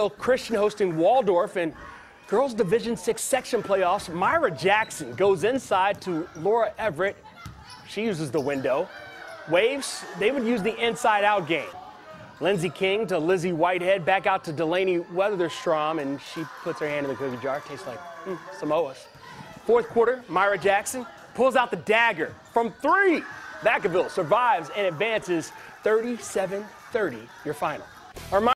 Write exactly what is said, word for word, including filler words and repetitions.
Vacaville Christian hosting Waldorf, and girls Division six section playoffs. Myra Jackson goes inside to Laura Everett. She uses the window. Waves, they would use the inside-out game. Lindsey King to Lizzie Whitehead, back out to Delaney Weatherstrom, and she puts her hand in the cookie jar. Tastes like mm, Samoas. Fourth quarter, Myra Jackson pulls out the dagger from three. Vacaville survives and advances thirty-seven thirty, your final. Our